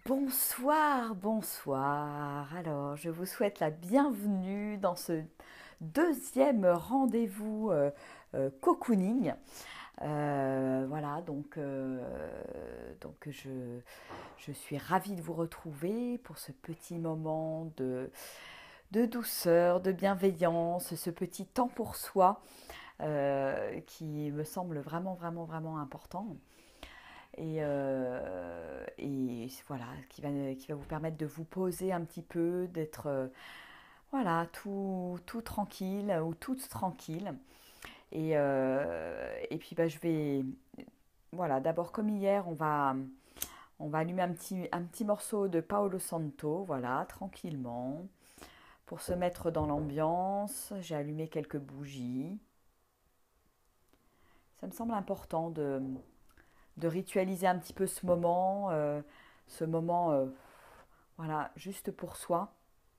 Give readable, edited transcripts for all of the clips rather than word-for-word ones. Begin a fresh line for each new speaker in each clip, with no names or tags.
Bonsoir, bonsoir. Alors, je vous souhaite la bienvenue dans ce deuxième rendez-vous cocooning. Voilà, donc je suis ravie de vous retrouver pour ce petit moment de douceur, de bienveillance, ce petit temps pour soi qui me semble vraiment, vraiment, vraiment important. Et voilà, qui va vous permettre de vous poser un petit peu, d'être voilà, tout tranquille ou toute tranquille. Et puis bah, je vais, voilà, d'abord comme hier, on va allumer un petit morceau de Paolo Santo, voilà, tranquillement, pour se mettre dans l'ambiance. J'ai allumé quelques bougies. Ça me semble important de ritualiser un petit peu ce moment, voilà, juste pour soi.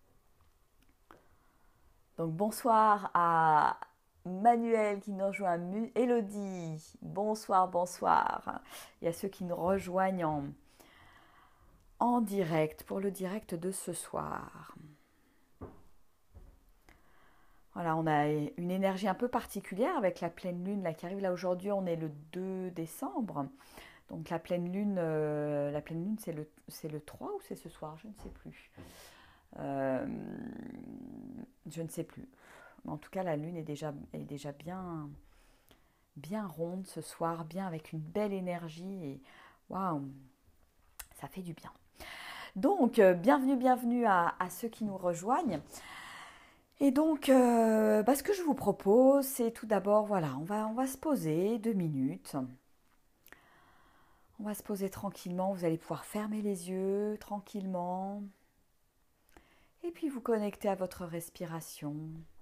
Donc bonsoir à Manuel qui nous rejoint, Elodie, bonsoir, bonsoir. Il y a ceux qui nous rejoignent en direct pour le direct de ce soir. Voilà, on a une énergie un peu particulière avec la pleine lune là, qui arrive là aujourd'hui. On est le 2 décembre. Donc la pleine lune c'est le 3 ou c'est ce soir, je ne sais plus. Euh, je ne sais plus. En tout cas, la lune est déjà bien, bien ronde ce soir, bien avec une belle énergie et waouh, ça fait du bien. Donc, bienvenue, bienvenue à ceux qui nous rejoignent. Et donc, bah, ce que je vous propose, c'est tout d'abord, voilà, on va se poser 2 minutes. On va se poser tranquillement. Vous allez pouvoir fermer les yeux tranquillement. Et puis vous connecter à votre respiration.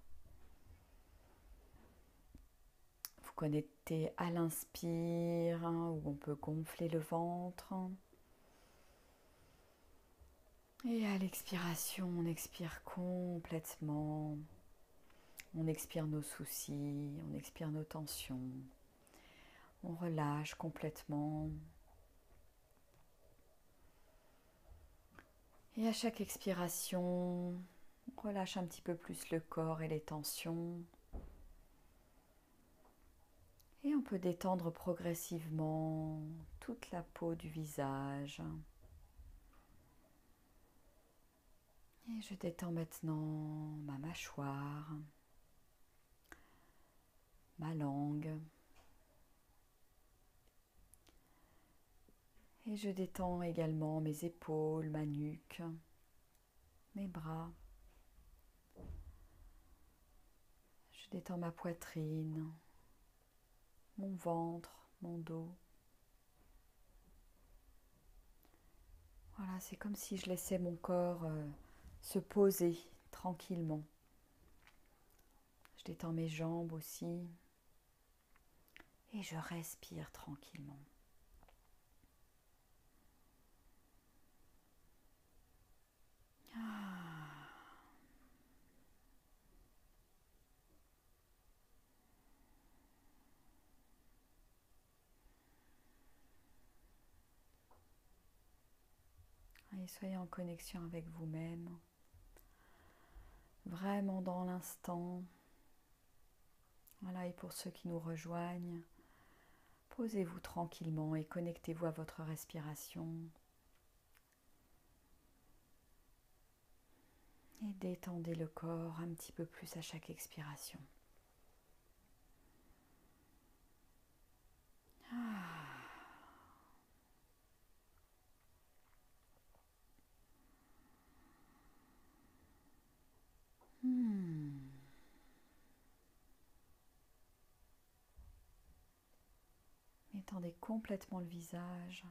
Vous connectez à l'inspire, hein, où on peut gonfler le ventre. Et à l'expiration, on expire complètement. On expire nos soucis, on expire nos tensions. On relâche complètement. Et à chaque expiration, on relâche un petit peu plus le corps et les tensions. Et on peut détendre progressivement toute la peau du visage. Et je détends maintenant ma mâchoire, ma langue. Et je détends également mes épaules, ma nuque, mes bras. Je détends ma poitrine, mon ventre, mon dos. Voilà, c'est comme si je laissais mon corps se poser tranquillement. Je détends mes jambes aussi et je respire tranquillement. Et soyez en connexion avec vous-même, vraiment dans l'instant. Voilà, et pour ceux qui nous rejoignent, posez-vous tranquillement et connectez-vous à votre respiration. Et détendez le corps un petit peu plus à chaque expiration. Hmm. Étendez complètement le visage.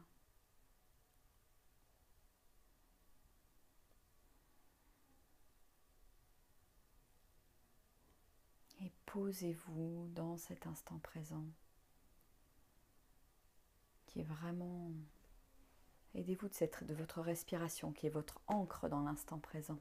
Et posez-vous dans cet instant présent qui est vraiment... Aidez-vous de votre respiration qui est votre ancre dans l'instant présent.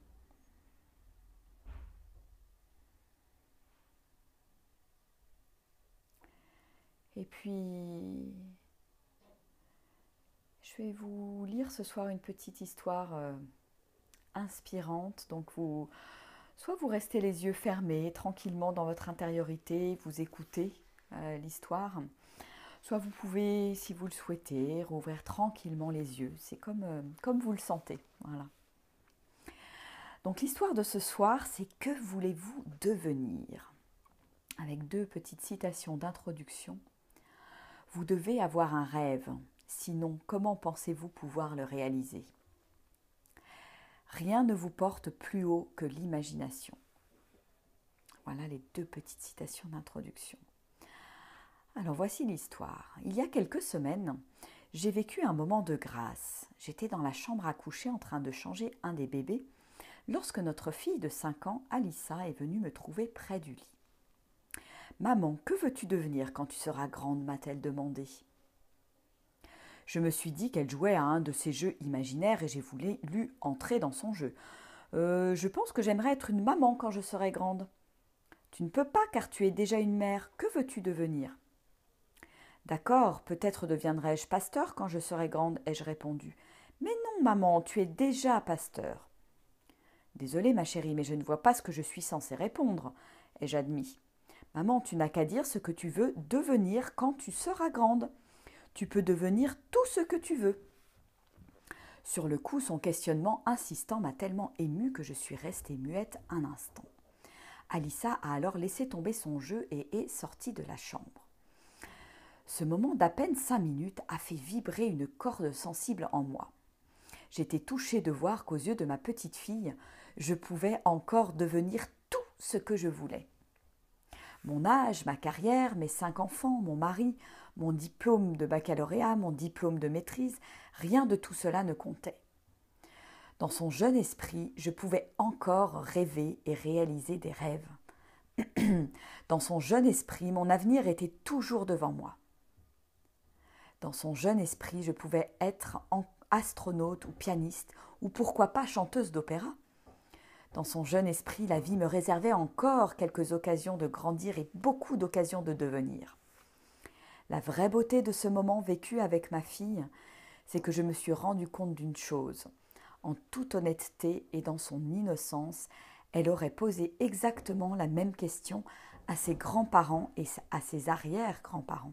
Et puis, je Je vais vous lire ce soir une petite histoire inspirante. Donc soit vous restez les yeux fermés, tranquillement dans votre intériorité, vous écoutez l'histoire. Soit vous pouvez, si vous le souhaitez, rouvrir tranquillement les yeux. C'est comme vous le sentez. Voilà. Donc l'histoire de ce soir, c'est que voulez-vous devenir? Avec 2 petites citations d'introduction. Vous devez avoir un rêve, sinon comment pensez-vous pouvoir le réaliser? Rien ne vous porte plus haut que l'imagination. Voilà les 2 petites citations d'introduction. Alors voici l'histoire. Il y a quelques semaines, j'ai vécu un moment de grâce. J'étais dans la chambre à coucher en train de changer un des bébés lorsque notre fille de 5 ans, Alissa, est venue me trouver près du lit. « Maman, que veux-tu devenir quand tu seras grande ?» m'a-t-elle demandé. Je me suis dit qu'elle jouait à un de ces jeux imaginaires et j'ai voulu entrer dans son jeu. Je pense que j'aimerais être une maman quand je serai grande. Tu ne peux pas car tu es déjà une mère. Que veux-tu devenir? D'accord, peut-être deviendrai-je pasteur quand je serai grande, ai-je répondu. Mais non, maman, tu es déjà pasteur. Désolée, ma chérie, mais je ne vois pas ce que je suis censée répondre, ai-je admis. Maman, tu n'as qu'à dire ce que tu veux devenir quand tu seras grande. Tu peux devenir tout ce que tu veux. Sur le coup, son questionnement insistant m'a tellement émue que je suis restée muette un instant. Alissa a alors laissé tomber son jeu et est sortie de la chambre. Ce moment d'à peine 5 minutes a fait vibrer une corde sensible en moi. J'étais touchée de voir qu'aux yeux de ma petite fille, je pouvais encore devenir tout ce que je voulais. Mon âge, ma carrière, mes 5 enfants, mon mari, mon diplôme de baccalauréat, mon diplôme de maîtrise, rien de tout cela ne comptait. Dans son jeune esprit, je pouvais encore rêver et réaliser des rêves. Dans son jeune esprit, mon avenir était toujours devant moi. Dans son jeune esprit, je pouvais être astronaute ou pianiste, ou pourquoi pas chanteuse d'opéra. Dans son jeune esprit, la vie me réservait encore quelques occasions de grandir et beaucoup d'occasions de devenir. La vraie beauté de ce moment vécu avec ma fille, c'est que je me suis rendu compte d'une chose. En toute honnêteté et dans son innocence, elle aurait posé exactement la même question à ses grands-parents et à ses arrière-grands-parents.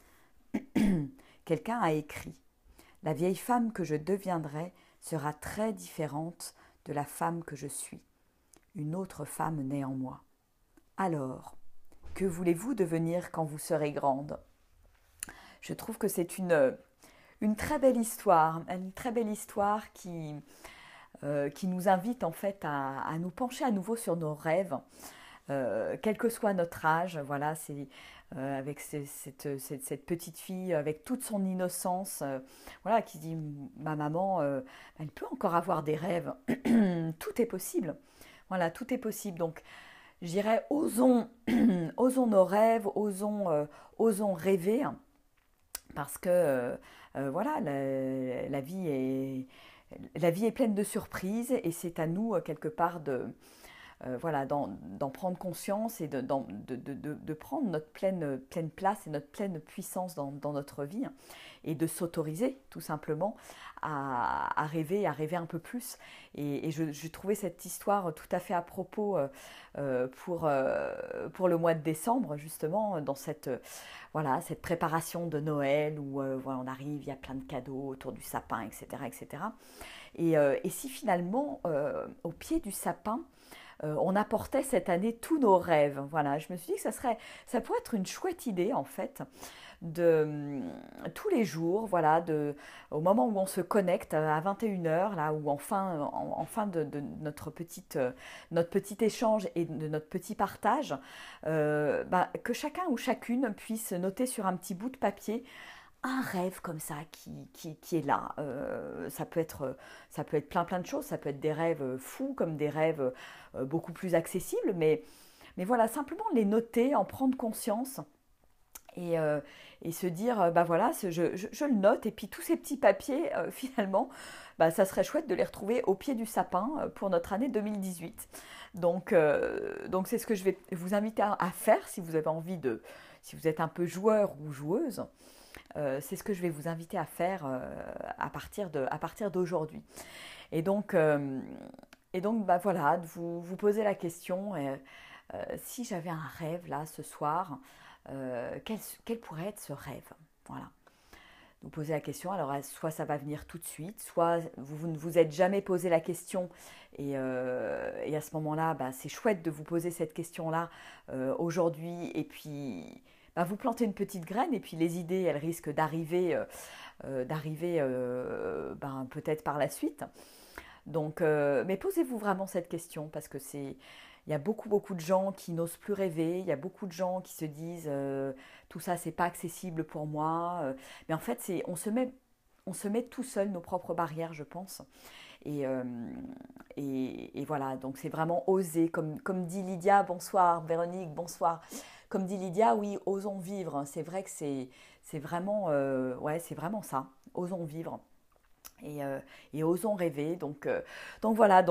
Quelqu'un a écrit « La vieille femme que je deviendrai sera très différente de la femme que je suis. Une autre femme naît en moi. Alors, que voulez-vous devenir quand vous serez grande ?» Je trouve que c'est une très belle histoire qui nous invite en fait à nous pencher à nouveau sur nos rêves, quel que soit notre âge. Voilà, c'est avec cette petite fille, avec toute son innocence, voilà, qui dit ma maman, elle peut encore avoir des rêves. Tout est possible. Voilà, tout est possible. Donc, je dirais, osons nos rêves, osons rêver, parce que voilà, la vie est pleine de surprises et c'est à nous, quelque part, voilà, d'en prendre conscience et de prendre notre pleine place et notre pleine puissance dans notre vie et de s'autoriser tout simplement à rêver un peu plus. Et je trouvais cette histoire tout à fait à propos pour le mois de décembre, justement, dans cette préparation de Noël où voilà, on arrive, il y a plein de cadeaux autour du sapin, etc. etc. Et si finalement, au pied du sapin, on apportait cette année tous nos rêves. Voilà, je me suis dit que ça pourrait être une chouette idée en fait, tous les jours, voilà, au moment où on se connecte à 21h, là, ou en fin de notre petit échange et de notre petit partage, que chacun ou chacune puisse noter sur un petit bout de papier un rêve comme ça qui est là. Ça peut être plein de choses, ça peut être des rêves fous comme des rêves beaucoup plus accessibles, mais voilà, simplement les noter, en prendre conscience et se dire, voilà, je le note, et puis tous ces petits papiers, finalement, ça serait chouette de les retrouver au pied du sapin pour notre année 2018. Donc c'est ce que je vais vous inviter à faire si vous avez envie si vous êtes un peu joueur ou joueuse. c'est ce que je vais vous inviter à faire à partir d'aujourd'hui. Et donc, bah voilà, de vous poser la question, si j'avais un rêve là ce soir, quel pourrait être ce rêve? Voilà. Vous posez la question, alors soit ça va venir tout de suite, soit vous ne vous êtes jamais posé la question et à ce moment-là, bah, c'est chouette de vous poser cette question-là aujourd'hui et puis bah, vous plantez une petite graine et puis les idées, elles risquent d'arriver ben, peut-être par la suite. Donc, mais posez-vous vraiment cette question parce que il y a beaucoup de gens qui n'osent plus rêver. Il y a beaucoup de gens qui se disent tout ça, c'est pas accessible pour moi. Mais en fait, on se met tout seul nos propres barrières, je pense. Et, euh, et voilà, donc c'est vraiment oser. Comme dit Lydia, bonsoir. Véronique, bonsoir. Comme dit Lydia, oui, osons vivre. C'est vrai que c'est vraiment, ouais, c'est vraiment ça. Osons vivre et osons rêver. Donc voilà,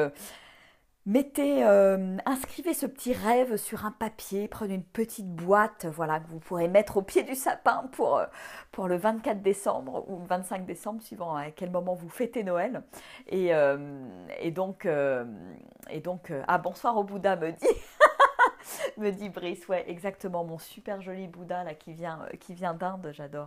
inscrivez ce petit rêve sur un papier, prenez une petite boîte, voilà, que vous pourrez mettre au pied du sapin pour le 24 décembre ou le 25 décembre, suivant à quel moment vous fêtez Noël. Et, euh, ah bonsoir au Bouddha me dit Brice, ouais, exactement, mon super joli Bouddha là qui vient d'Inde, j'adore.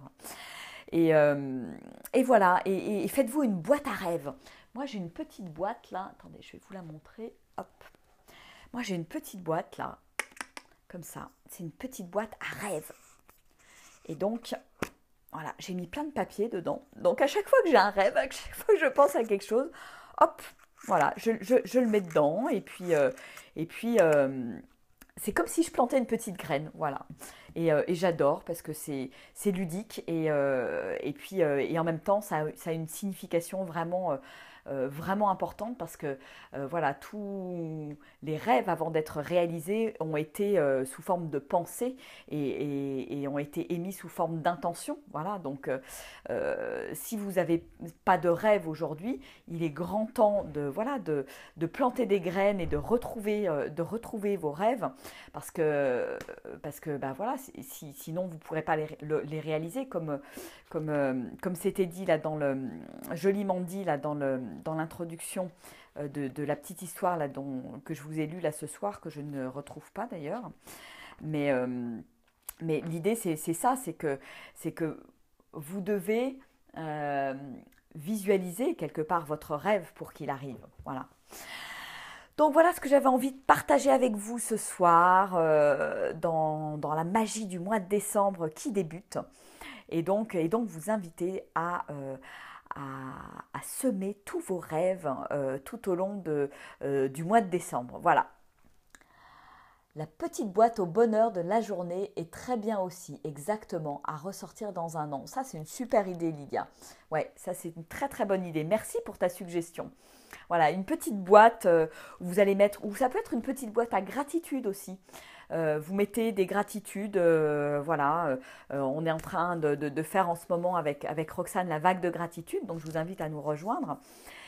Et voilà, et faites-vous une boîte à rêves. Moi, j'ai une petite boîte là. Attendez, je vais vous la montrer. Hop. Moi, j'ai une petite boîte là, comme ça. C'est une petite boîte à rêves. Et donc, voilà, j'ai mis plein de papiers dedans. Donc, à chaque fois que j'ai un rêve, à chaque fois que je pense à quelque chose, hop, voilà, je le mets dedans. Et puis c'est comme si je plantais une petite graine, voilà. Et j'adore parce que c'est ludique et en même temps ça a une signification vraiment importante parce que voilà, tous les rêves avant d'être réalisés ont été sous forme de pensée et ont été émis sous forme d'intention. Voilà, donc si vous n'avez pas de rêve aujourd'hui, il est grand temps de planter des graines et de retrouver vos rêves parce que bah voilà, sinon vous ne pourrez pas les réaliser comme c'était dit là joliment dit là dans l'introduction de la petite histoire là que je vous ai lue là ce soir, que je ne retrouve pas d'ailleurs. Mais, euh, mais l'idée c'est ça, c'est que vous devez visualiser quelque part votre rêve pour qu'il arrive. Voilà. Donc voilà ce que j'avais envie de partager avec vous ce soir dans la magie du mois de décembre qui débute. Et donc vous inviter à semer tous vos rêves tout au long du mois de décembre. Voilà. La petite boîte au bonheur de la journée est très bien aussi, exactement, à ressortir dans un an. Ça, c'est une super idée, Lydia. Ouais, ça, c'est une très très bonne idée. Merci pour ta suggestion. Voilà, une petite boîte où vous allez mettre, ou ça peut être une petite boîte à gratitude aussi. Vous mettez des gratitudes, voilà. On est en train de faire en ce moment avec Roxane la vague de gratitude, donc je vous invite à nous rejoindre.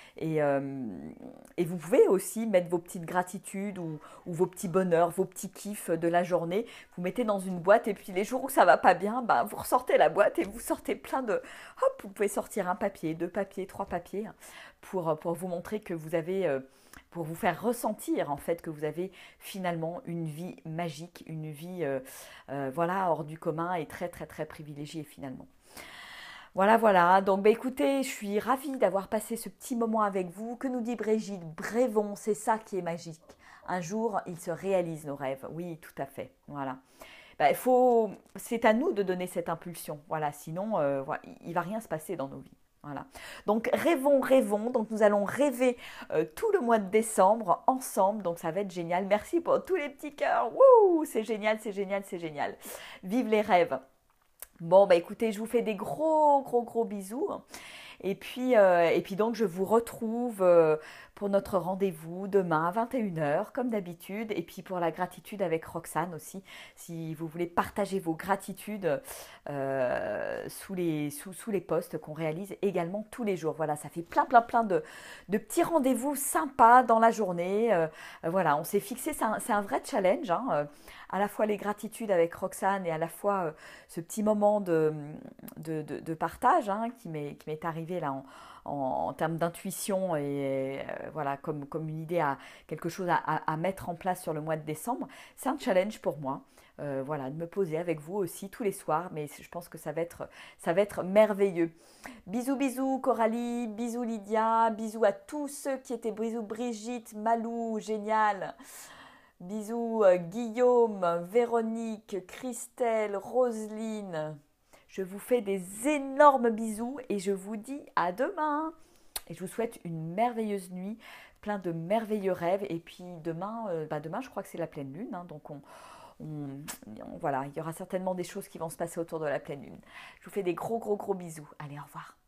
Et vous pouvez aussi mettre vos petites gratitudes ou vos petits bonheurs, vos petits kiffs de la journée. Vous mettez dans une boîte et puis les jours où ça va pas bien, bah, vous ressortez la boîte et vous sortez plein de... Hop, vous pouvez sortir un papier, 2 papiers, 3 papiers pour vous montrer que vous avez... pour vous faire ressentir en fait que vous avez finalement une vie magique, une vie voilà, hors du commun et très très très privilégiée finalement. Voilà. Donc, bah, écoutez, je suis ravie d'avoir passé ce petit moment avec vous. Que nous dit Brigitte? Rêvons, c'est ça qui est magique. Un jour, ils se réalisent nos rêves. Oui, tout à fait. Voilà. Bah, c'est à nous de donner cette impulsion. Voilà. Sinon, voilà, il ne va rien se passer dans nos vies. Voilà. Donc, rêvons. Donc, nous allons rêver tout le mois de décembre ensemble. Donc, ça va être génial. Merci pour tous les petits cœurs. Wouh, c'est génial. Vive les rêves. Bon, bah écoutez, je vous fais des gros bisous. Et puis donc, je vous retrouve pour notre rendez-vous demain à 21 h, comme d'habitude. Et puis pour la gratitude avec Roxane aussi, si vous voulez partager vos gratitudes sous les posts qu'on réalise également tous les jours. Voilà, ça fait plein de petits rendez-vous sympas dans la journée. Voilà, on s'est fixé, c'est un vrai challenge, hein, à la fois les gratitudes avec Roxane et à la fois ce petit moment de partage, hein, qui m'est arrivé là en termes d'intuition et voilà, comme une idée, quelque chose à mettre en place sur le mois de décembre. C'est un challenge pour moi. Voilà, de me poser avec vous aussi tous les soirs, mais je pense que ça va être merveilleux. Bisous, bisous Coralie, bisous Lydia, bisous à tous ceux qui étaient, bisous Brigitte, Malou, génial. Bisous Guillaume, Véronique, Christelle, Roselyne. Je vous fais des énormes bisous et je vous dis à demain. Et je vous souhaite une merveilleuse nuit, plein de merveilleux rêves. Et puis demain je crois que c'est la pleine lune, hein, donc voilà, il y aura certainement des choses qui vont se passer autour de la pleine lune. Je vous fais des gros bisous. Allez, au revoir.